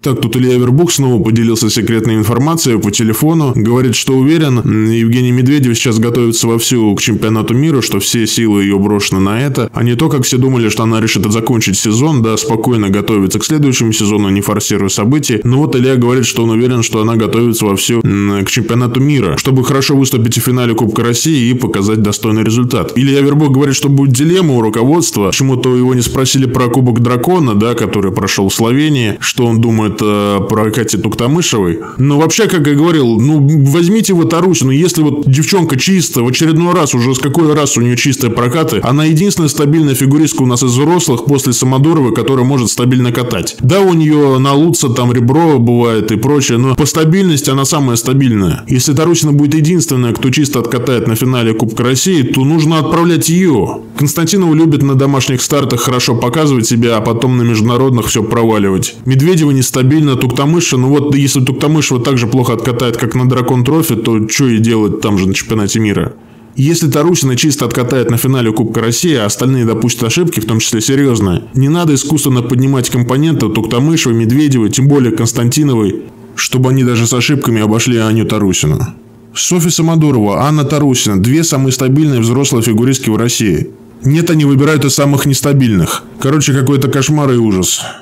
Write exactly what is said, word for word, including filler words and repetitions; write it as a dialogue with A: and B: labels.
A: Так, тут Илья Авербух снова поделился секретной информацией по телефону. Говорит, что уверен, Евгений Медведев сейчас готовится вовсю к чемпионату мира, что все силы ее брошены на это. А не то, как все думали, что она решит закончить сезон, да, спокойно готовится к следующему сезону, не форсируя события. Но вот Илья говорит, что он уверен, что она готовится вовсю к чемпионату мира, чтобы хорошо выступить в финале Кубка России и показать достойный результат. Илья Авербух говорит, что будет дилемма у руководства. Почему-то его не спросили про Кубок Дракона, да, который прошел в Словении, что он думает про Кати Туктамышевой. Но вообще, как я говорил, ну, возьмите вот Тарусину, если вот девчонка чистая, в очередной раз, уже с какой раз у нее чистые прокаты, она единственная стабильная фигуристка у нас из взрослых после Самодуровой, которая может стабильно катать. Да, у нее на Луца там ребро бывает и прочее, но по стабильности она самая стабильная. Если Тарусина будет единственная, кто чисто откатает на финале Кубка России, то нужно отправлять ее. Константинова любит на домашних стартах хорошо показывать себя, а потом на международных все проваливать. Медведева нестабильна. Стабильно Туктамышева, ну вот если Туктамышева так же плохо откатает, как на Дракон Трофи, то что ей делать там же на чемпионате мира? Если Тарусина чисто откатает на финале Кубка России, а остальные допустят ошибки, в том числе серьезные, не надо искусственно поднимать компоненты Туктамышевой, Медведевой, тем более Константиновой, чтобы они даже с ошибками обошли Аню Тарусину. Софья Самодурова, Анна Тарусина – две самые стабильные взрослые фигуристки в России. Нет, они выбирают из самых нестабильных. Короче, какой-то кошмар и ужас.